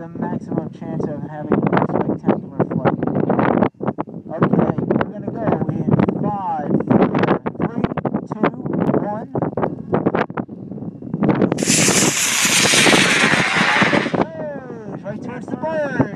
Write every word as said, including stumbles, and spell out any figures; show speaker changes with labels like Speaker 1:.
Speaker 1: the maximum chance of having a spectacular flight. Okay, we're going to go in five, four, three, two, one. Right towards the bird.